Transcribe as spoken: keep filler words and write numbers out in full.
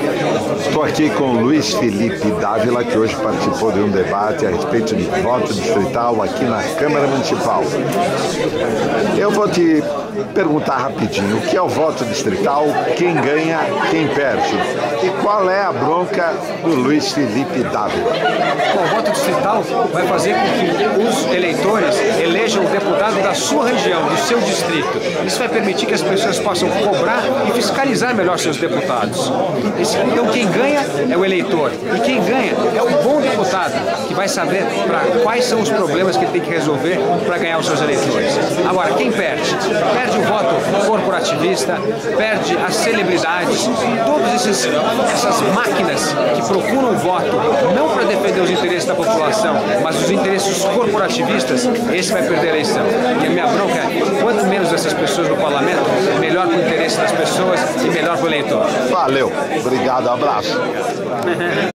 Estou aqui com o Luiz Felipe Dávila, que hoje participou de um debate a respeito de voto distrital aqui na Câmara Municipal. Eu vou te perguntar rapidinho, o que é o voto distrital, quem ganha, quem perde? E qual é a bronca do Luiz Felipe Dávila? Bom, o voto distrital vai fazer com que os eleitores elejam o deputado da sua região, do seu distrito. Isso vai permitir que as pessoas possam cobrar e fiscalizar melhor seus deputados. Então quem ganha é o eleitor e quem ganha é o bom deputado, que vai saber pra quais são os problemas que ele tem que resolver para ganhar os seus eleitores. Agora, quem perde? Perde o voto corporativista, perde as celebridades, todas esses, essas máquinas que procuram o voto não para defender os interesses da população, mas os interesses corporativistas, esse vai perder a eleição. E a minha bronca é, quanto menos dessas pessoas no parlamento, melhor para o interesse das pessoas e melhor para o eleitor. Valeu, obrigado, abraço.